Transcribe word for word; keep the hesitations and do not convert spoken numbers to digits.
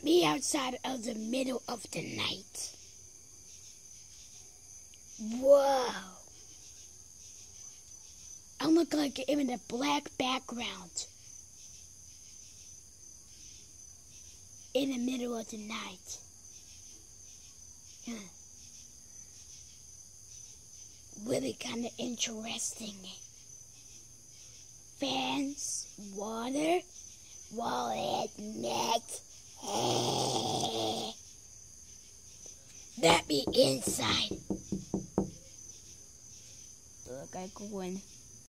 Me outside of the middle of the night. Whoa. I look like I'm in a black background. In the middle of the night. Huh. Really kind of interesting. Fans, water, wallet, net. That be inside. Look, I go in.